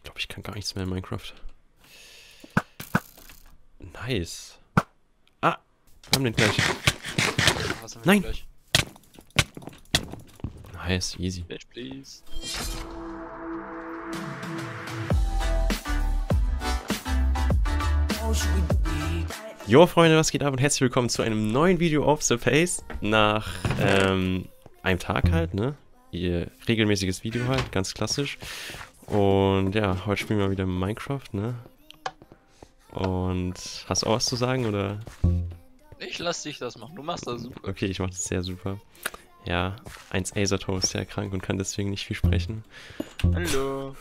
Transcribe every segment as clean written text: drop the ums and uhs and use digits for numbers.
glaube, ich kann gar nichts mehr in Minecraft. Nice. Ah, wir haben den gleich. Was haben wir Nein. gleich? Nice, easy. Bitch, please. Jo Freunde, was geht ab und herzlich willkommen zu einem neuen Video auf The Face. Nach einem Tag halt, ne? Ihr regelmäßiges Video halt, ganz klassisch. Und ja, heute spielen wir wieder Minecraft, ne? Und hast du auch was zu sagen, oder? Ich lass dich das machen, du machst das super. Okay, ich mach das sehr super. Ja, 1 Acerto ist sehr krank und kann deswegen nicht viel sprechen. Hallo.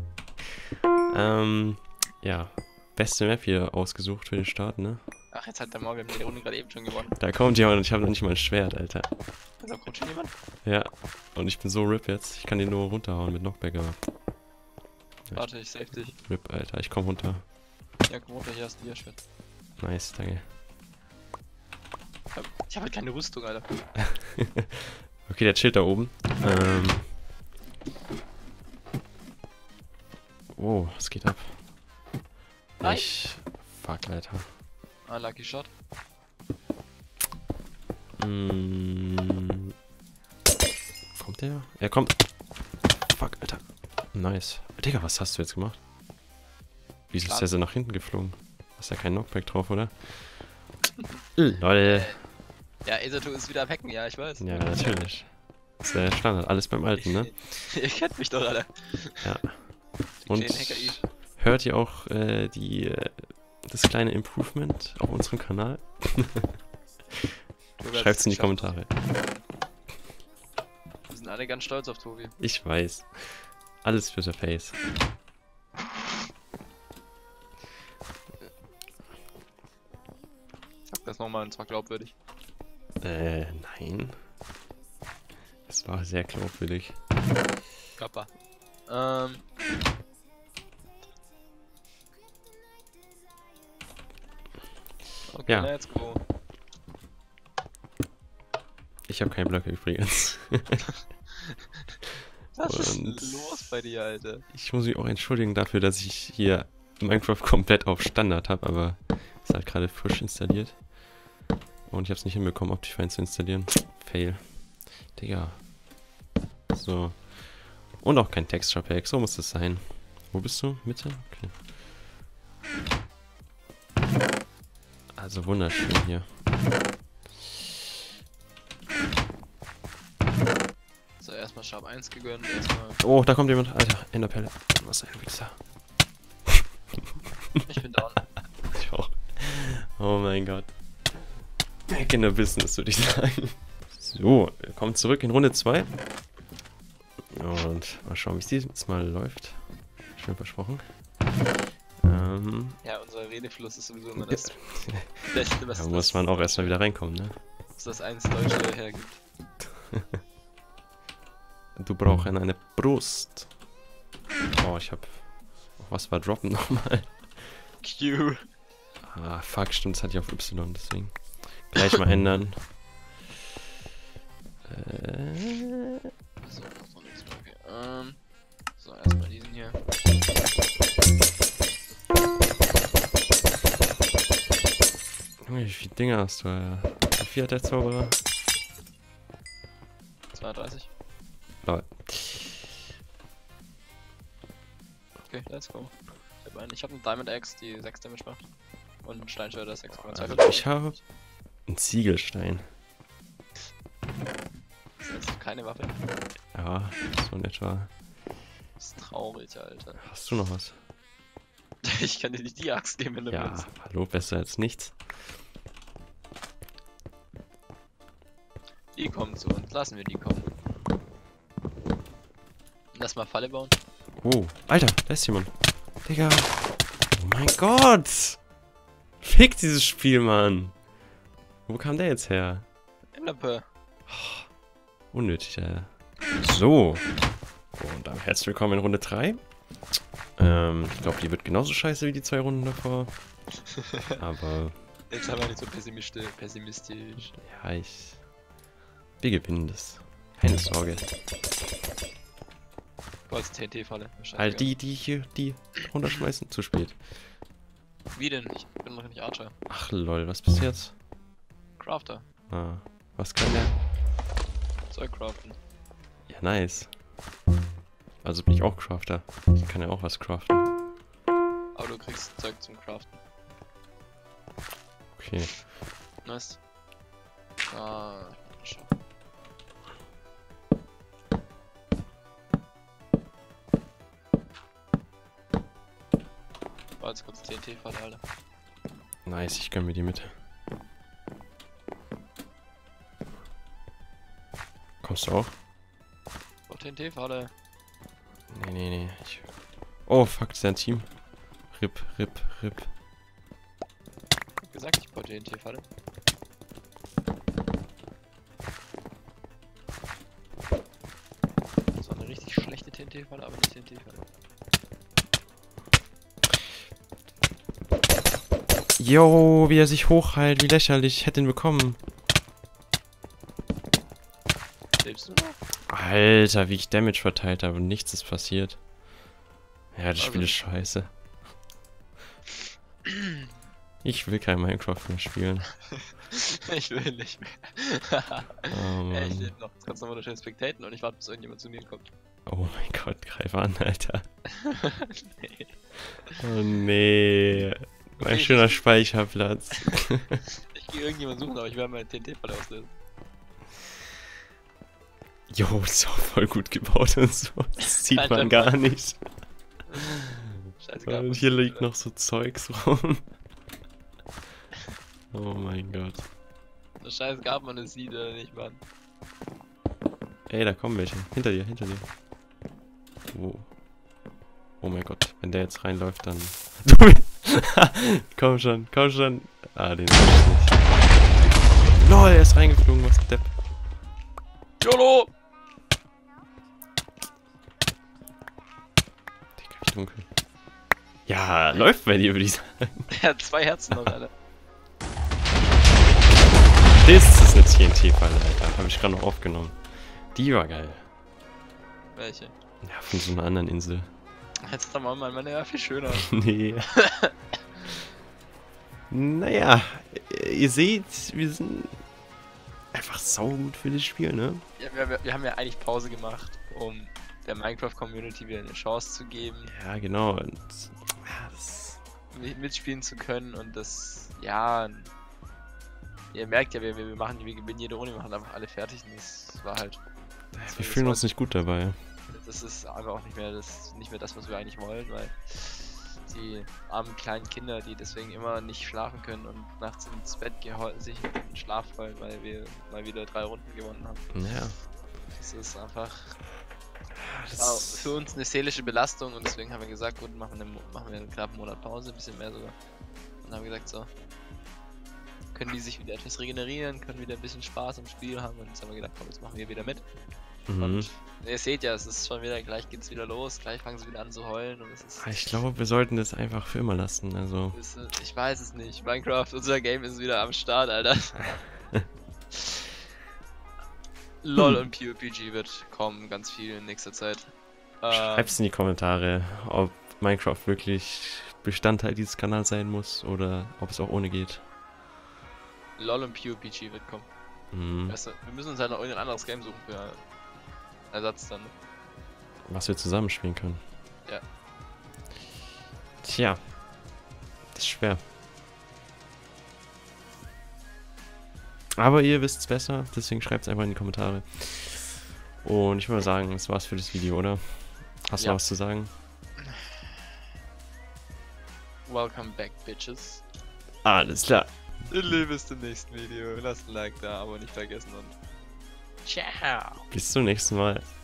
Ja, beste Map hier ausgesucht für den Start, ne? Ach, jetzt hat der Morgan die Runde gerade eben schon gewonnen. Da kommt jemand und ich habe noch nicht mal ein Schwert, Alter. Also kommt schon jemand? Ja, und ich bin so RIP jetzt. Ich kann den nur runterhauen mit Knockback, aber Warte, ich save dich. RIP, Alter. Ich komm runter. Ja, komm runter, hier hast du Schwert. Nice, danke. Ich habe halt keine Rüstung, Alter. Okay, der chillt da oben. Oh, was geht ab? Nein. Fuck, Alter. Ah, Lucky Shot. Kommt der? Er kommt. Fuck, Alter. Nice. Digga, was hast du jetzt gemacht? Wieso ist der so nach hinten geflogen? Hast ja kein Knockback drauf, oder? LOL. Ja, Acerto ist wieder am Hacken, ja, ich weiß. Ja, natürlich. Das ist der Standard, alles beim Alten, ne? Ihr kennt mich doch, Alter. Ja. Die Und kleinen Hacker ich. hört ihr auch das kleine Improvement auf unserem Kanal? Schreibt's in die Kommentare. Wir sind alle ganz stolz auf Tobi. Ich weiß. Alles für The Face. Sag das nochmal, und zwar glaubwürdig. Nein. Das war sehr glaubwürdig. Kappa. Okay, Ja. let's go. Ich habe keine Blöcke übrigens. Was ist Und los bei dir, Alter? ich muss mich auch entschuldigen dafür, dass ich hier Minecraft komplett auf Standard habe, aber es ist halt gerade frisch installiert. Und ich habe es nicht hinbekommen, Optifine zu installieren. Fail. Digga. So. Und auch kein Texture Pack, so muss es sein. Wo bist du? Mitte? Okay. Also wunderschön hier. So, erstmal Sharp 1 gegönnt, erstmal. Oh, da kommt jemand. Alter, Enderperle. Was ein Wichser. Ich bin down. Ich auch. Oh mein Gott. Back in the business, würde ich sagen. So, wir kommen zurück in Runde 2. Und mal schauen, wie es dieses Mal läuft. Schön versprochen. Ja, unser Redefluss ist sowieso immer das Beste, was Da muss man auch erstmal wieder reinkommen, ne? das eins Deutsche hergibt. Du brauchst eine Brust. Oh, ich hab... Was war Droppen nochmal? Q. Ah, fuck, stimmt, das hatte ich auf Y, deswegen. Gleich mal ändern. So, noch nichts mehr. Okay. So, erstmal diesen hier. Junge, wie viele Dinge hast du, Alter? Wie viel hat der Zauberer? 32. Lol. Okay, let's go. Ich hab eine Diamond Axe, die 6 Damage macht. Und ein Steinschwert, das 6,2. Also ich habe einen Ziegelstein. Das ist jetzt keine Waffe. Ja, so in etwa. Das ist traurig, Alter. Hast du noch was? Ich kann dir nicht die Axt geben, wenn du Ja, willst. hallo, besser als nichts. Die kommen zu uns, lassen wir die kommen. Lass mal Falle bauen. Oh, Alter, da ist jemand. Digga. Oh mein Gott. Fick dieses Spiel, Mann. Wo kam der jetzt her? Enderpearl. Unnötig, Alter. So. Und dann herzlich willkommen in Runde 3. Ich glaube, die wird genauso scheiße wie die 2 Runden davor. Aber Jetzt haben wir nicht so pessimistisch. ja, wir gewinnen das. Keine Sorge. Boah, ist TNT-Falle. Halt die hier, die runterschmeißen. Zu spät. Wie denn? Ich bin noch nicht Archer. Ach lol, was bist du jetzt? Crafter. Ah, was kann der? Zeug craften. Ja, nice. Also bin ich auch Crafter. Ich kann ja auch was craften. Aber du kriegst Zeug zum Craften. Okay. Nice. Ah, schau. War jetzt kurz TNT-Falle, Alter. Nice, ich gönn mir die mit. Kommst du auch? Oh, TNT-Falle. Nee. Oh, fuck, das ist ja ein Team. RIP. Ich hab gesagt, ich baue TNT-Falle. Das war eine richtig schlechte TNT-Falle, aber nicht TNT-Falle. Yo, wie er sich hochheilt, wie lächerlich. Ich hätte ihn bekommen. Lebst du noch? Alter, wie ich Damage verteilt habe und nichts ist passiert. Ja, das Also Spiel ist scheiße. Ich will kein Minecraft mehr spielen. Ich will nicht mehr. Oh Ja, ich Mann. lebe noch. Jetzt kannst du noch schön spectaten und ich warte, bis irgendjemand zu mir kommt. Oh mein Gott, greif an, Alter. Nee. Oh nee. Mein Okay, schöner Speicherplatz. Ich gehe irgendjemand suchen, aber ich werde meine TNT-Falle auslösen. Jo, ist auch voll gut gebaut und so. Das sieht man Alter, gar nicht. Scheißegal. Und hier liegt noch so Zeugs rum. Oh mein Gott. Das Scheiß gab man es sieht oder nicht, Mann. Ey, da kommen welche. Hinter dir. Wo? Oh mein Gott, wenn der jetzt reinläuft, dann... komm schon. Ah, den sehe ich nicht. LOL, er ist reingeflogen, was Depp. YOLO! Digga, wie dunkel. Ja, läuft bei dir, würde ich sagen. Er hat 2 Herzen noch, Alter. Das ist eine TNT-Falle, Alter. Habe ich gerade noch aufgenommen. Die war geil. Welche? Ja, von so einer anderen Insel. Jetzt ist aber meine ja viel schöner. Nee. Naja, ihr seht, wir sind einfach saugut für das Spiel, ne? Ja, wir haben ja eigentlich Pause gemacht, um der Minecraft-Community wieder eine Chance zu geben, Ja, genau. Und, ja, das, mitspielen zu können und das, ja, ihr merkt ja, wir gewinnen jede Runde, wir machen einfach alle fertig und das war halt, wir fühlen uns nicht gut dabei. das ist einfach auch nicht mehr das, was wir eigentlich wollen, weil die armen kleinen Kinder, die deswegen immer nicht schlafen können und nachts ins Bett sich in den Schlaf fallen, weil wir mal wieder 3 Runden gewonnen haben. Ja. Das ist einfach Das, für uns eine seelische Belastung und deswegen haben wir gesagt, gut, machen wir einen knappen Monat Pause, ein bisschen mehr sogar. Und dann haben wir gesagt, so, können die sich wieder etwas regenerieren, können wieder ein bisschen Spaß am Spiel haben und jetzt haben wir gedacht, komm, jetzt machen wir wieder mit. Und ihr seht ja, es ist schon wieder, gleich geht's wieder los, gleich fangen sie wieder an zu heulen und es ist... Ich glaube, wir sollten das einfach für immer lassen, also... Ich weiß es nicht, Minecraft, unser Game ist wieder am Start, Alter. LOL und PUBG wird kommen, ganz viel in nächster Zeit. Schreibt's in die Kommentare, ob Minecraft wirklich Bestandteil dieses Kanals sein muss oder ob es auch ohne geht. LOL und PUBG wird kommen. Mhm. Weißt du, wir müssen uns halt noch irgendein anderes Game suchen für Ersatz dann. Was wir zusammenspielen können. Ja. Tja. Das ist schwer. Aber ihr wisst's besser, deswegen schreibt's einfach in die Kommentare. Und ich würde sagen, das war's für das Video, oder? Hast du noch was zu sagen? Welcome back, Bitches. Alles klar. Bis zum nächsten Video. Lasst ein Like da, aber nicht vergessen und ciao. Bis zum nächsten Mal.